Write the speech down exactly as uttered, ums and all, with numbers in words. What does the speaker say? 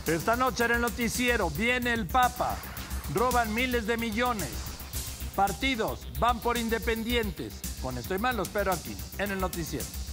Esta noche en el noticiero viene el Papa. Roban miles de millones. Partidos van por independientes. Con esto y más lo espero aquí, en el noticiero.